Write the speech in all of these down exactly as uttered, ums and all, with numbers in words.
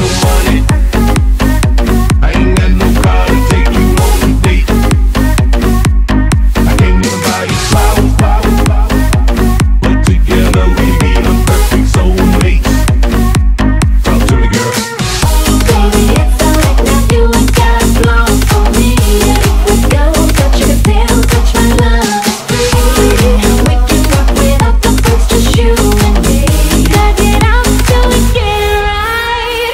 money. I ain't got no car to take you on a date. I can't even buy you flowers, flowers, flowers. But together we be the perfect soulmates. Talk to me, girl. Baby, it's alright now, you ain't got a flaw for me. And if we go, touch you can still touch my love is free. We can work without the first, just you and me. Take it out till we get it right.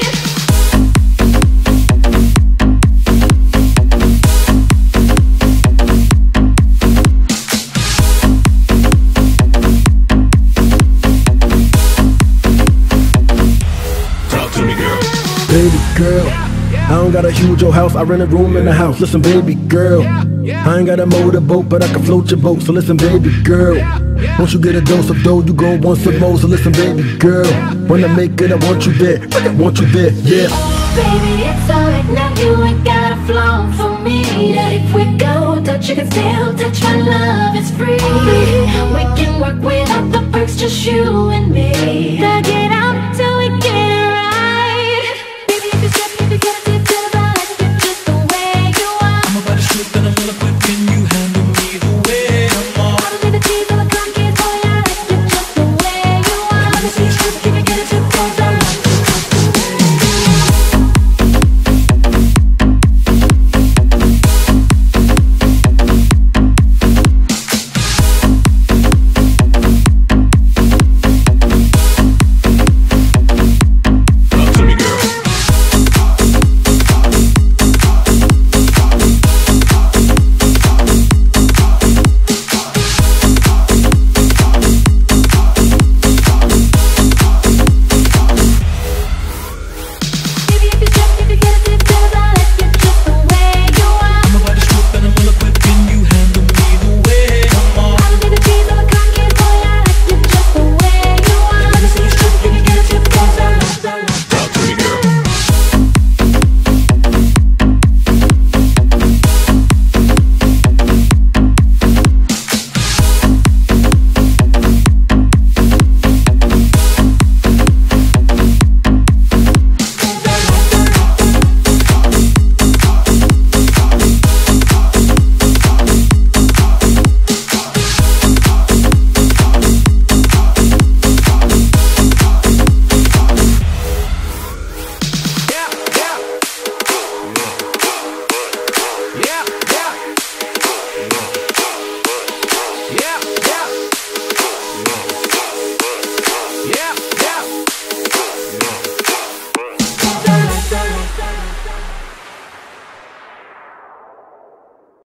Talk to me, girl. Baby girl, I don't got a huge old house, I rent a room in the house. Listen, baby girl, I ain't got a motorboat, but I can float your boat. So listen, baby girl, once you get a dose of dough, you gon' want some more. So listen, baby girl, when I make it, I want you there, I want you there, yeah. Baby, it's alright now, you ain't got a flaw for me. That if we go, touch you can still touch my love is free. We can work without the perks, just you and me. Take it out.